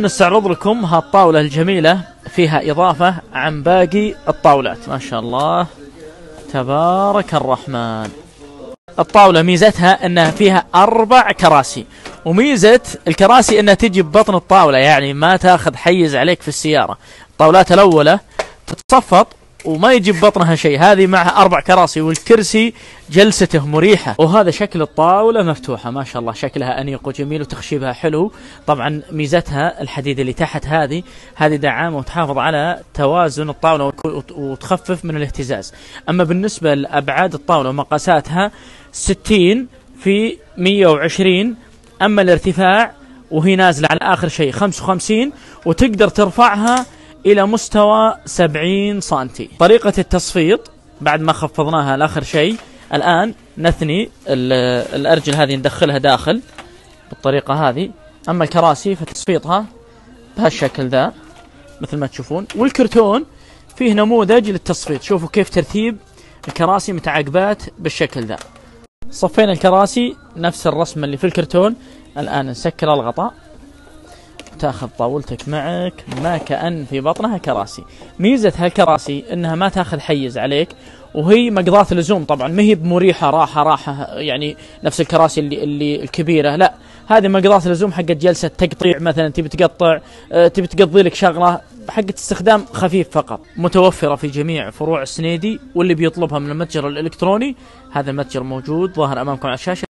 نستعرض لكم هالطاولة الجميلة، فيها إضافة عن باقي الطاولات ما شاء الله تبارك الرحمن. الطاولة ميزتها أنها فيها 4 كراسي، وميزة الكراسي أنها تجي ببطن الطاولة، يعني ما تاخذ حيز عليك في السيارة. الطاولات الأولى تتصفط وما يجي ببطنها شيء، هذه معها 4 كراسي والكرسي جلسته مريحة. وهذا شكل الطاولة مفتوحة ما شاء الله، شكلها أنيق وجميل وتخشيبها حلو. طبعا ميزتها الحديد اللي تحت هذه دعامة وتحافظ على توازن الطاولة وتخفف من الاهتزاز. أما بالنسبة لأبعاد الطاولة ومقاساتها 60 في 120، أما الارتفاع وهي نازلة على آخر شيء 55، وتقدر ترفعها إلى مستوى 70 سنتي. طريقة التصفيط بعد ما خفضناها لآخر شيء، الآن نثني الأرجل هذه ندخلها داخل بالطريقة هذه. أما الكراسي فتصفيطها بهالشكل ذا مثل ما تشوفون، والكرتون فيه نموذج للتصفيط. شوفوا كيف ترتيب الكراسي متعاقبات بالشكل ذا. صفينا الكراسي نفس الرسمة اللي في الكرتون. الآن نسكر الغطاء، تاخذ طاولتك معك ما كأن في بطنها كراسي. ميزة هالكراسي انها ما تاخذ حيز عليك، وهي مقضاة لزوم. طبعا ما هي بمريحة راحة يعني نفس الكراسي اللي الكبيرة، لا هذه مقضاة لزوم حقت جلسة تقطيع، مثلا تبي تقطع، تبي تقضي لك شغلة حقت استخدام خفيف فقط. متوفرة في جميع فروع السنيدي، واللي بيطلبها من المتجر الإلكتروني هذا المتجر موجود ظاهر أمامكم على الشاشة.